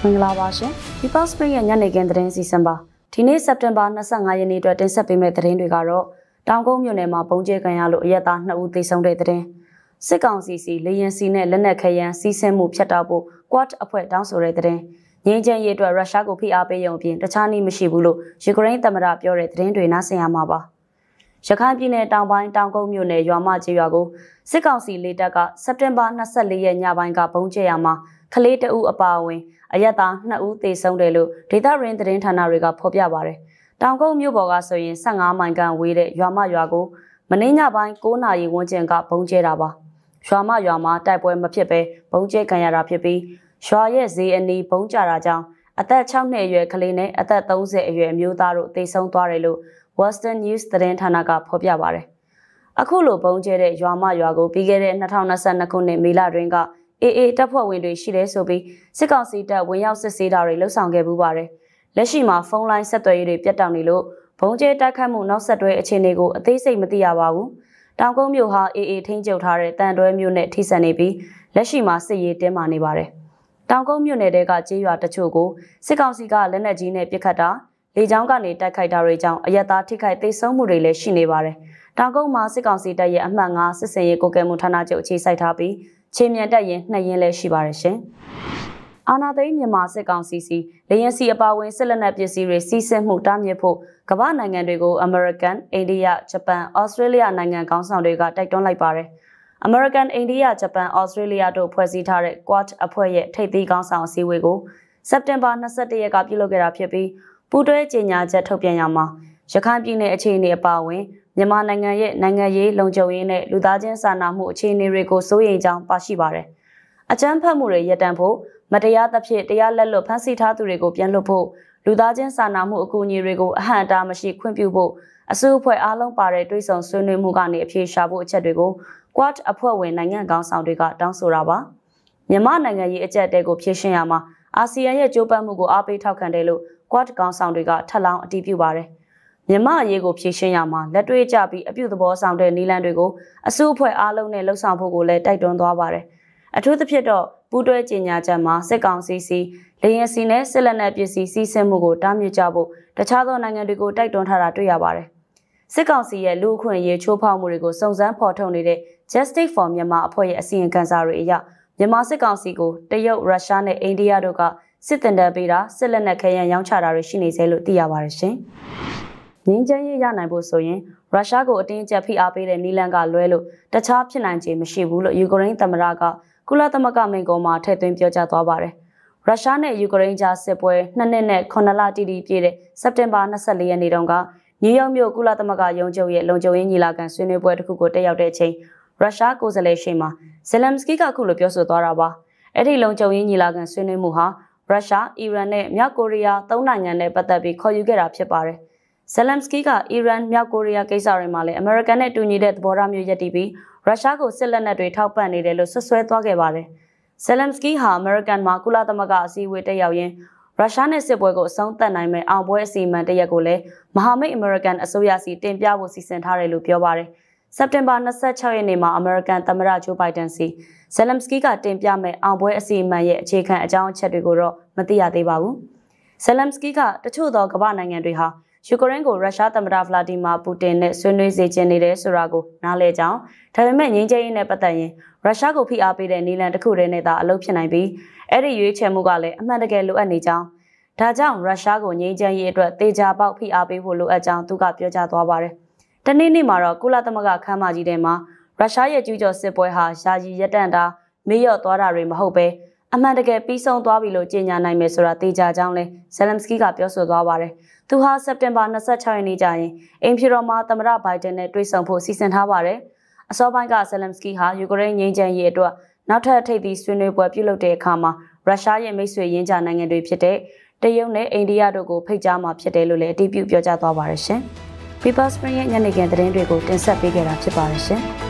မင်္ဂလာပါရှင် People Spring ရဲ့ညနေခင်းသတင်းစီစဉ်ပါဒီနေ့စက်တင်ဘာ25ရက်နေ့အတွက်တင်ဆက်ပေးမယ့်သတင်းတွေကတော့တောင်ကုန်းမြို့နယ်မှာပုံကျဲခံရလို့အရက်သား2ဦးသေဆုံးတဲ့သတင်းစစ်ကောင်စီစီလေရင်စီနဲ့လက်နက်ခဲယမ်းစီးဆင်းမှုဖျက်တောက်ဖို့ Quad အဖွဲ့တောင်းဆိုတဲ့သတင်းငြိမ်းချမ်းရေးအတွက်ရုရှားကိုဖိအားပေးရုံအပြင်တခြားနည်းမရှိဘူးလို့ယူကရိန်းသမ္မတပြောတဲ့သတင်းတွေနားဆင်ရမှာပါရခိုင်ပြည်နယ်တောင်ပိုင်းတောင်ကုန်းမြို့နယ်ရွာမကျေးရွာကိုစစ်ကောင်စီလေတပ်ကစက်တင်ဘာ24ရက်ညပိုင်းကပုံကျဲရမှာကလေးတအုပ်အပါအဝင်အရက်သား2ဦးသေဆုံးတယ်လို့ဒေသရင်းသတင်းဌာနတွေကဖော်ပြပါတယ်။တောင်ကုန်းမြို့ပေါ်ကဆိုရင်15မိုင်ခန့်ဝေးတဲ့ရွာမရွာကိုမနေ့ညပိုင်း9နာရီဝန်းကျင်ကပုံကျဲတာပါ။ရွာမရွာမှာတိုက်ပွဲမဖြစ်ဘဲပုံကျဲခံရတာဖြစ်ပြီးရွာရဲ့ဈေးအနီးပုံကျတာကြောင့်အသက်6နှစ်အရွယ်ကလေးနဲ့အသက်30အရွယ်အမျိုးသားတို့သေဆုံးသွားတယ်လို့ Western News သတင်းဌာနကဖော်ပြပါတယ်။အခုလိုပုံကျဲတဲ့ရွာမရွာကိုပြီးခဲ့တဲ့2022ခုနှစ်မေလတွင်ကAA တပ်ဖွဲ့ဝင်တွေရှိတယ်ဆိုပြီးစစ်ကောင်စီတပ်ဝင်ရောက်စစ်ဆေးတာတွေလှုပ်ဆောင်ခဲ့ပူပါတယ်။လက်ရှိမှာဖုန်းလိုင်းဆက်သွယ်ရေးတွေပြတ်တောက်နေလို့ဘုံကျဲတိုက်ခတ်မှုနောက်ဆက်တွဲအခြေအနေကိုအသေးစိတ်မသိရပါဘူး။တောင်ကုန်းမြို့ဟာ AA ထိန်းချုပ်ထားတဲ့တန်တွဲမြို့နဲ့ထိစပ်နေပြီးလက်ရှိမှာစစ်ရေးတင်းမာနေပါတယ်။တောင်ကုန်းမြို့နယ်တဲကကျေးရွာတချို့ကိုစစ်ကောင်စီကလက်နက်ကြီးနဲ့ပစ်ခတ်တာလေကြောင်းကနေတိုက်ခိုက်တာတွေကြောင့်အရက်သားထိခိုက်သေဆုံးမှုတွေလည်းရှိနေပါတယ်။တောင်ကုန်းမှာစစ်ကောင်စီတပ်ရဲ့အမှတ်9စစ်စင်ရေးကိုကဲမှုဌာနချုပ်အခြေစိုက်ထားပြီးချင်းမြန်တက်ရင်2ရင်လည်းရှိပါတယ်ရှင်။အာနာသိန်းမြန်မာစစ်ကောင်စီစီလေရင်စီအပါဝင်စစ်လက်နက်ပစ္စည်းတွေစီးဆင်းမှုတားမြစ်ဖို့ကမ္ဘာနိုင်ငံတွေကို American, India, Japan, Australia နိုင်ငံခေါင်းဆောင်တွေကတိုက်တွန်းလိုက်ပါတယ်။ American, India, Japan, Australia တို့ဖွဲ့စည်းထားတဲ့ Quad အဖွဲ့ရဲ့ထိပ်သီးခေါင်းဆောင်အစည်းအဝေးကိုစက်တင်ဘာ21ရက်ကပြုလုပ်ခဲ့တာဖြစ်ပြီးပူးတွဲကြေညာချက်ထုတ်ပြန်ရမှာရခိုင်ပြည်နယ်အခြေအနေအပါအဝင်မြန်မာနိုင်ငံရဲ့နိုင်ငံရေးလုံခြုံရေးနဲ့လူသားချင်းစာနာမှုအခြေအနေတွေကိုစိုးရိမ်ကြောင်းပါရှိပါတယ်။အကြမ်းဖက်မှုတွေရပ်တန့်ဖို့မတရားသဖြင့်တရားလက်လွတ်ဖမ်းဆီးထားသူတွေကိုပြန်လွှတ်ဖို့လူသားချင်းစာနာမှုအကူအညီတွေကိုအဟန့်အတားမရှိခွင့်ပြုဖို့အစိုးအဖွဲ့အားလုံးပါတဲ့တွဲဆောင်ဆွေးနွေးမှုကနေအဖြေရှာဖို့အချက်တွေကို Quad အဖွဲ့ဝင်နိုင်ငံခေါင်းဆောင်တွေကတောင်းဆိုတာပါ။မြန်မာနိုင်ငံရေးအကြက်တဲကိုဖြည့်ရှင်းရမှာအာဆီယံရဲ့ကြိုးပမ်းမှုကိုအားပေးထောက်ခံတယ်လို့ Quad ခေါင်းဆောင်တွေကထပ်လောင်းအတည်ပြုပါတယ်။မြန်မာအရေးကိုဖြည့်ရှင်းရမှာလက်တွေ့ကျပြီးအပြုသဘောဆောင်တဲ့နည်းလမ်းတွေကိုအစိုးအဖွဲ့အားလုံးနဲ့လှုပ်ဆောင်ဖို့ကိုလည်းတိုက်တွန်းသွားပါတယ်။အထူးသဖြင့်တော့ပူးတွဲကြေညာချက်မှာစစ်ကောင်စီစီလေရင်စီနဲ့စစ်လက်နက်ပစ္စည်းစီးဆင်းမှုကိုတားမြစ်ကြဖို့တခြားသောနိုင်ငံတွေကိုတိုက်တွန်းထားတာတွေ့ရပါတယ်။စစ်ကောင်စီရဲ့လူ့အခွင့်အရေးချိုးဖောက်မှုတွေကိုစုံစမ်းဖော်ထုတ်နေတဲ့ Justice for Myanmar အဖွဲ့ရဲ့အစီရင်ခံစာတွေအရမြန်မာစစ်ကောင်စီကိုတရုတ်၊ရုရှားနဲ့အိန္ဒိယတို့ကစစ်တင်တဲ့ပေးတာစစ်လက်နက်ခဲယမ်းရောင်းချတာတွေရှိနေစေလို့သိရပါတယ်ရှင်။ငင်းချမ်းရေးရနိုင်ဖို့ဆိုရင်ရုရှားကိုအတင်းအကျပ်ဖိအားပေးတဲ့နီလန်ကလွဲလို့တခြားဖြစ်နိုင်ခြေမရှိဘူးလို့ယူကရိန်းသမ္မတကကုလသမဂ္ဂမိန့်ခွန်းမှာထည့်သွင်းပြောကြားသွားပါတယ်။ရုရှားနဲ့ယူကရိန်းကြားစစ်ပွဲ2နှစ်နဲ့9လတိတိပြည့်တဲ့စက်တင်ဘာ24ရက်နေ့တုန်းကနယူးယောက်မြို့ကုလသမဂ္ဂရုံးချုပ်ရဲ့လုံခြုံရေးညီလာခံဆွေးနွေးပွဲတစ်ခုကိုတက်ရောက်တဲ့အချိန်ရုရှားကိုယ်စားလှယ်ရှိမှာဇယ်လမ်စကီကအခုလိုပြောဆိုသွားတာပါ။အဲ့ဒီလုံခြုံရေးညီလာခံဆွေးနွေးမှုဟာရုရှား၊အီရန်နဲ့မြောက်ကိုရီးယား၃နိုင်ငံနဲ့ပတ်သက်ပြီးခေါ်ယူခဲ့တာဖြစ်ပါတယ်။ဇယ်လမ်စကီကအီရန်၊မြောက်ကိုရီးယားကိစ္စတွေမှာလည်းအမေရိကန်နဲ့တူညီတဲ့သဘောထားမျိုးရပ်တည်ပြီးရုရှားကိုစစ်လက်နက်တွေထောက်ပံ့နေတယ်လို့ဆွဆွဲသွားခဲ့ပါတယ်။ဇယ်လမ်စကီဟာအမေရိကန်မှာကုလသမဂ္ဂအစည်းအဝေးတက်ရောက်ရင်းရုရှားနဲ့စစ်ပွဲကိုအဆုံးသတ်နိုင်မဲ့အောင်ပွဲအစီအမံတရက်ကိုလည်းမဟာမိတ်အမေရိကန်အစိုးရစီတင်ပြဖို့စီစဉ်ထားတယ်လို့ပြောပါတယ်။စက်တင်ဘာ26ရက်နေ့မှာအမေရိကန်သမ္မတဂျိုးဘိုင်ဒန်စီဇယ်လမ်စကီကတင်ပြမဲ့အောင်ပွဲအစီအမံရဲ့အခြေခံအကြောင်းအချက်တွေကိုတော့မသိရသေးပါဘူး။ဇယ်လမ်စကီကတချို့သောကမ္ဘာနိုင်ငံတွေဟာယူကရိန်းကိုရုရှားသမ္မတဗလာဒီမာပူတင်နဲ့ဆွေးနွေးစေချင်နေတယ်ဆိုတာကိုနားလည်ကြောင်းဒါပေမဲ့ငြိမ်းချမ်းရေးနဲ့ပတ်သက်ရင်ရုရှားကိုဖိအားပေးတဲ့နည်းလမ်းတစ်ခုတည်းနဲ့သာအလုပ်ဖြစ်နိုင်ပြီးအဲ့ဒီရွေးချယ်မှုကလည်းအမှန်တကယ်လိုအပ်နေကြောင်းဒါကြောင့်ရုရှားကိုငြိမ်းချမ်းရေးအတွက်တေချာပေါက်ဖိအားပေးဖို့လိုအပ်ကြောင်းသူကပြောကြားသွားပါတယ်။တနေ့နေ့မှာတော့ကုလသမဂ္ဂခမ်းမကြီးထဲမှာရုရှားရဲ့ကျူးကျော်စစ်ပွဲဟာယာယီရပ်တန့်တာမေ့လျော့သွားတာတွေမဟုတ်ပဲအမှန်တကယ်ပြီးဆုံးသွားပြီလို့ကြေညာနိုင်မယ်ဆိုတာသိကြကြောင်းလဲဇယ်လမ်စကီကပြောဆိုသွားပါတယ်။သူဟာစက်တင်ဘာ26ရက်နေ့ကျရင်အိမ်ဖြူတော်မှာသမ္မတဘိုင်ဒန်နဲ့တွေ့ဆုံဖို့စီစဉ်ထားပါတယ်။အစောပိုင်းကဇယ်လမ်စကီဟာယူကရိန်းငြိမ်းချမ်းရေးအတွက်နောက်ထပ်ထိပ်သီးဆွေးနွေးပွဲပြုလုပ်တဲ့အခါမှာရုရှားရဲ့မိတ်ဆွေရင်းချနိုင်ငံတွေဖြစ်တဲ့တရုတ်နဲ့အိန္ဒိယတို့ကိုဖိတ်ကြားမှာဖြစ်တယ်လို့လည်းအတည်ပြုပြောကြားသွားပါတယ်ရှင်။ People Spring ရဲ့ညနေခင်းသတင်းတွေကိုတင်ဆက်ပေးခဲ့တာဖြစ်ပါတယ်ရှင်။